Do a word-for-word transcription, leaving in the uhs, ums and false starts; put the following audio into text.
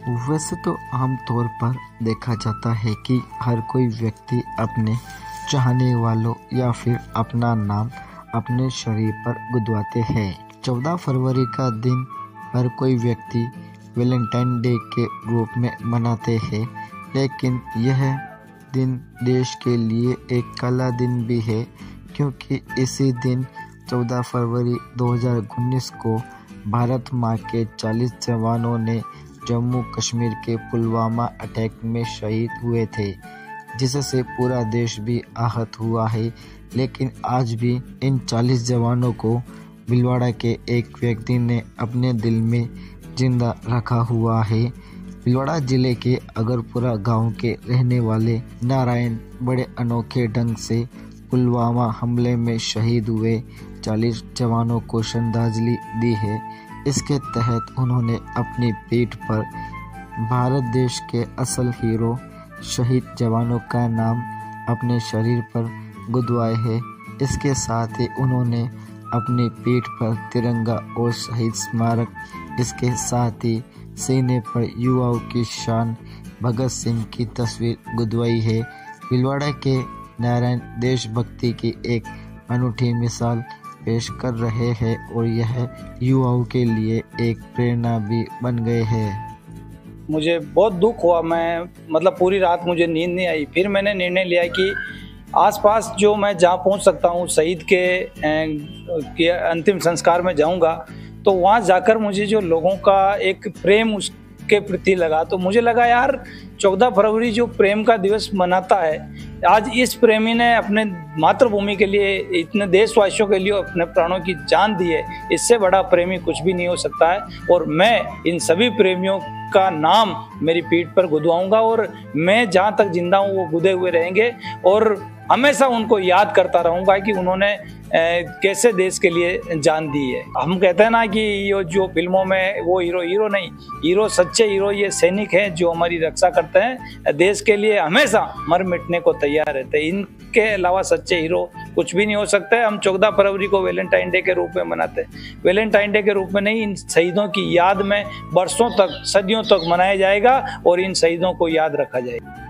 वैसे तो आम तौर पर देखा जाता है कि हर कोई व्यक्ति अपने चाहने वालों या फिर अपना नाम अपने शरीर पर गुदवाते हैं। चौदह फरवरी का दिन हर कोई व्यक्ति वैलेंटाइन डे के रूप में मनाते हैं, लेकिन यह दिन देश के लिए एक काला दिन भी है, क्योंकि इसी दिन चौदह फरवरी दो हज़ार उन्नीस को भारत माँ के चालीस जवानों ने जम्मू कश्मीर के पुलवामा अटैक में शहीद हुए थे, जिससे पूरा देश भी आहत हुआ है। लेकिन आज भी इन चालीस जवानों को भीलवाड़ा के एक व्यक्ति ने अपने दिल में जिंदा रखा हुआ है। भीलवाड़ा जिले के अगरपुरा गांव के रहने वाले नारायण बड़े अनोखे ढंग से पुलवामा हमले में शहीद हुए चालीस जवानों को श्रद्धांजलि दी है। इसके तहत उन्होंने अपनी पीठ पर भारत देश के असल हीरो शहीद जवानों का नाम अपने शरीर पर गुदवाए है। इसके साथ ही उन्होंने अपनी पीठ पर तिरंगा और शहीद स्मारक, इसके साथ ही सीने पर युवाओं की शान भगत सिंह की तस्वीर गुदवाई है। भीलवाड़ा के नारायण देशभक्ति की एक अनूठी मिसाल पेश कर रहे हैं और यह युवाओं के लिए एक प्रेरणा भी बन गए हैं। मुझे बहुत दुख हुआ, मैं मतलब पूरी रात मुझे नींद नहीं आई। फिर मैंने निर्णय लिया कि आसपास जो मैं जहाँ पहुँच सकता हूँ, शहीद के, के अंतिम संस्कार में जाऊँगा, तो वहाँ जाकर मुझे जो लोगों का एक प्रेम उसके प्रति लगा, तो मुझे लगा यार चौदह फरवरी जो प्रेम का दिवस मनाता है, आज इस प्रेमी ने अपने मातृभूमि के लिए, इतने देशवासियों के लिए अपने प्राणों की जान दी है। इससे बड़ा प्रेमी कुछ भी नहीं हो सकता है। और मैं इन सभी प्रेमियों का नाम मेरी पीठ पर गुदवाऊंगा और मैं जहाँ तक जिंदा हूँ वो गुदे हुए रहेंगे और हमेशा उनको याद करता रहूँगा कि उन्होंने कैसे देश के लिए जान दी है। हम कहते हैं ना कि ये जो फिल्मों में वो हीरो हीरो नहीं, हीरो सच्चे हीरो ये सैनिक हैं जो हमारी रक्षा करते हैं, देश के लिए हमेशा मर मिटने को तैयार रहते हैं। इनके अलावा सच्चे हीरो कुछ भी नहीं हो सकते। हम चौदह फरवरी को वैलेंटाइन डे के रूप में मनाते हैं, वैलेंटाइन डे के रूप में नहीं, इन शहीदों की याद में बरसों तक, सदियों तक मनाया जाएगा और इन शहीदों को याद रखा जाएगा।